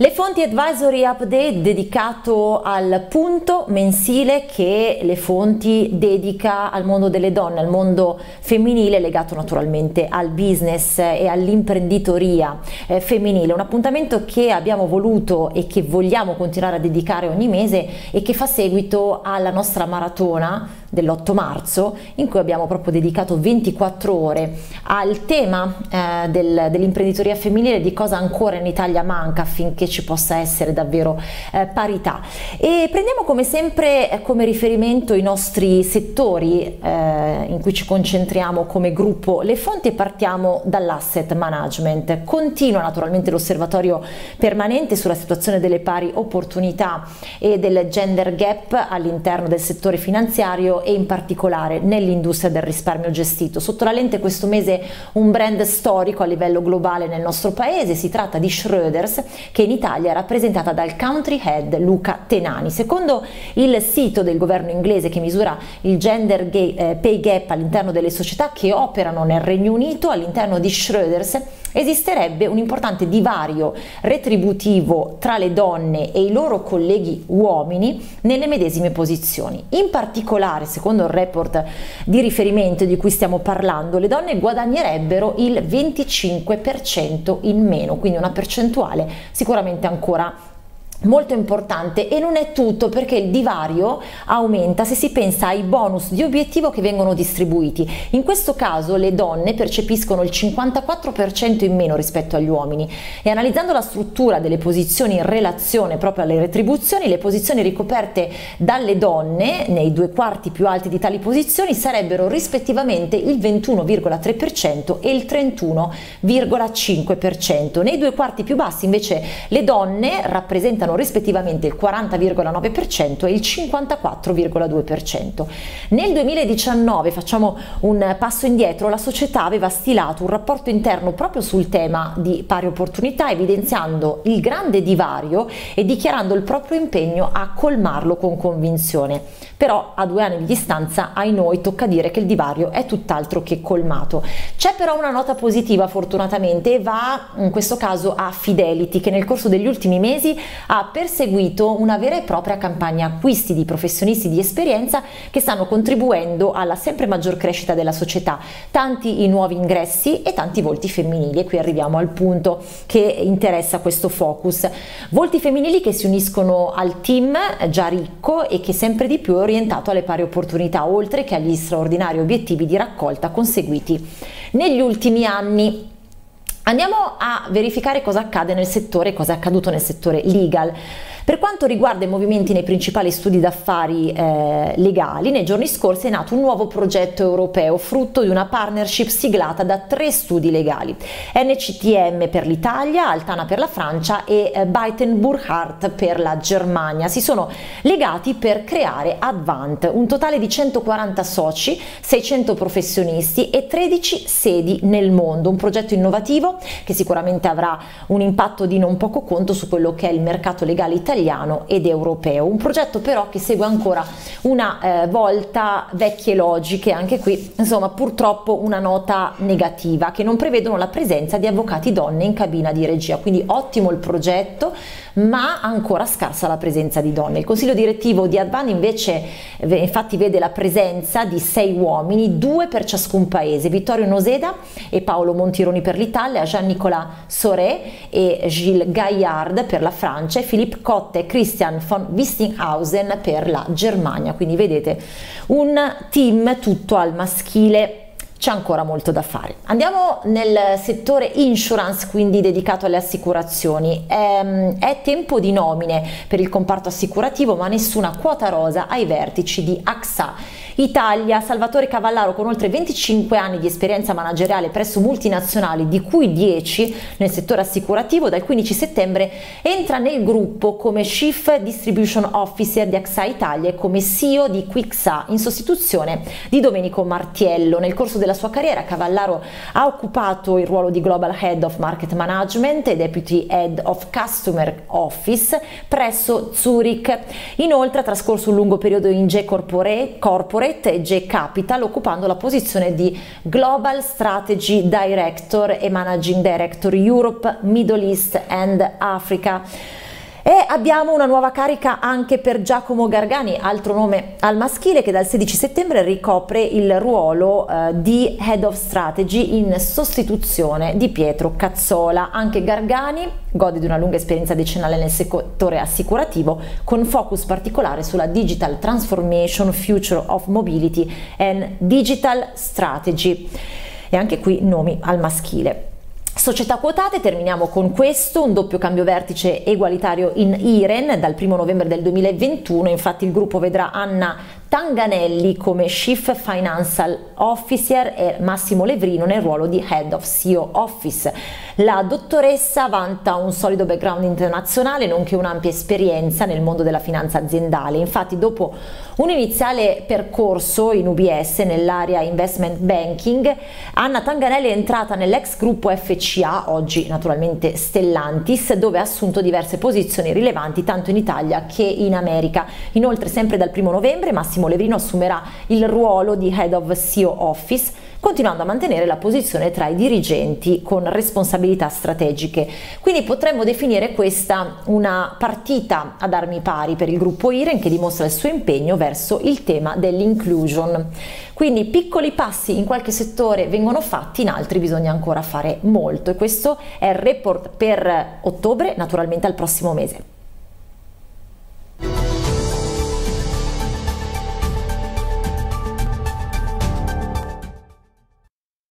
Le fonti advisory update dedicato al punto mensile che le fonti dedica al mondo delle donne, al mondo femminile legato naturalmente al business e all'imprenditoria femminile, un appuntamento che abbiamo voluto e che vogliamo continuare a dedicare ogni mese e che fa seguito alla nostra maratona dell'8 marzo in cui abbiamo proprio dedicato 24 ore al tema dell'imprenditoria femminile, di cosa ancora in Italia manca affinché ci possa essere davvero parità. E prendiamo come sempre come riferimento i nostri settori in cui ci concentriamo come gruppo Le Fonti e partiamo dall'asset management. Continua naturalmente l'osservatorio permanente sulla situazione delle pari opportunità e del gender gap all'interno del settore finanziario e in particolare nell'industria del risparmio gestito. Sotto la lente questo mese un brand storico a livello globale nel nostro paese, si tratta di Schroders, che in Italia è rappresentata dal country head Luca Tenani. Secondo il sito del governo inglese che misura il gender pay gap all'interno delle società che operano nel Regno Unito, all'interno di Schroders esisterebbe un importante divario retributivo tra le donne e i loro colleghi uomini nelle medesime posizioni. In particolare, secondo il report di riferimento di cui stiamo parlando, le donne guadagnerebbero il 25% in meno, quindi una percentuale sicuramente ancora molto importante. E non è tutto, perché il divario aumenta se si pensa ai bonus di obiettivo che vengono distribuiti. In questo caso le donne percepiscono il 54% in meno rispetto agli uomini, e analizzando la struttura delle posizioni in relazione proprio alle retribuzioni, le posizioni ricoperte dalle donne nei 2/4 più alti di tali posizioni sarebbero rispettivamente il 21,3% e il 31,5%. Nei 2/4 più bassi invece le donne rappresentano rispettivamente il 40,9% e il 54,2%. Nel 2019, facciamo un passo indietro, la società aveva stilato un rapporto interno proprio sul tema di pari opportunità, evidenziando il grande divario e dichiarando il proprio impegno a colmarlo con convinzione. Però a 2 anni di distanza, ai noi, tocca dire che il divario è tutt'altro che colmato. C'è però una nota positiva fortunatamente, e va in questo caso a Fidelity, che nel corso degli ultimi mesi ha perseguito una vera e propria campagna acquisti di professionisti di esperienza che stanno contribuendo alla sempre maggior crescita della società, tanti i nuovi ingressi e tanti volti femminili. E qui arriviamo al punto che interessa questo focus: volti femminili che si uniscono al team già ricco e che sempre di più è orientato alle pari opportunità, oltre che agli straordinari obiettivi di raccolta conseguiti negli ultimi anni. Andiamo a verificare cosa accade nel settore, cosa è accaduto nel settore legal. Per quanto riguarda i movimenti nei principali studi d'affari legali, nei giorni scorsi è nato un nuovo progetto europeo frutto di una partnership siglata da 3 studi legali: NCTM per l'Italia, Altana per la Francia e Buyten Burkhardt per la Germania. Si sono legati per creare Advant, un totale di 140 soci, 600 professionisti e 13 sedi nel mondo. Un progetto innovativo che sicuramente avrà un impatto di non poco conto su quello che è il mercato legale italiano ed europeo. Un progetto però che segue ancora una volta vecchie logiche, anche qui insomma purtroppo una nota negativa, che non prevedono la presenza di avvocati donne in cabina di regia. Quindi ottimo il progetto, ma ancora scarsa la presenza di donne. Il consiglio direttivo di Advan invece infatti vede la presenza di 6 uomini, 2 per ciascun paese: Vittorio Noseda e Paolo Montironi per l'Italia, Jean-Nicolas Soré e Gilles Gaillard per la Francia e Philippe Cotte e Christian von Wistinghausen per la Germania. Quindi vedete un team tutto al maschile. C'è ancora molto da fare. Andiamo nel settore insurance, quindi dedicato alle assicurazioni. È tempo di nomine per il comparto assicurativo, ma nessuna quota rosa ai vertici di AXA Italia. Salvatore Cavallaro, con oltre 25 anni di esperienza manageriale presso multinazionali, di cui 10 nel settore assicurativo, dal 15 settembre entra nel gruppo come Chief Distribution Officer di AXA Italia e come CEO di Quixa, in sostituzione di Domenico Martiello. Nel corso della della sua carriera Cavallaro ha occupato il ruolo di Global Head of Market Management e Deputy Head of Customer Office presso Zurich. Inoltre ha trascorso un lungo periodo in G Corporate e G Capital, occupando la posizione di Global Strategy Director e Managing Director Europe, Middle East and Africa. E abbiamo una nuova carica anche per Giacomo Gargani, altro nome al maschile, che dal 16 settembre ricopre il ruolo di Head of Strategy in sostituzione di Pietro Cazzola. Anche Gargani gode di una lunga esperienza decennale nel settore assicurativo, con focus particolare sulla Digital Transformation, Future of Mobility and Digital Strategy. E anche qui nomi al maschile. Società quotate, terminiamo con questo, un doppio cambio vertice egualitario in Iren dal 1 novembre del 2021, infatti il gruppo vedrà Anna Tanganelli come Chief Financial Officer e Massimo Levrino nel ruolo di Head of CEO Office. La dottoressa vanta un solido background internazionale nonché un'ampia esperienza nel mondo della finanza aziendale, infatti dopo un iniziale percorso in UBS nell'area investment banking, Anna Tanganelli è entrata nell'ex gruppo FCA, oggi naturalmente Stellantis, dove ha assunto diverse posizioni rilevanti tanto in Italia che in America. Inoltre sempre dal 1 novembre Massimo Levrino assumerà il ruolo di Head of CEO Office, continuando a mantenere la posizione tra i dirigenti con responsabilità strategiche. Quindi potremmo definire questa una partita ad armi pari per il gruppo Iren, che dimostra il suo impegno verso il tema dell'inclusion. Quindi piccoli passi in qualche settore vengono fatti, in altri bisogna ancora fare molto, e questo è il report per ottobre, naturalmente al prossimo mese.